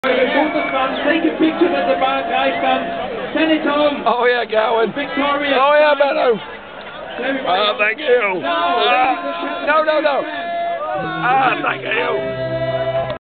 Take a picture at the back, guys, fans. Send it home. Oh yeah, Gowan. Victoria. Oh yeah, Benno. Oh, thank you. No, No. Thank you.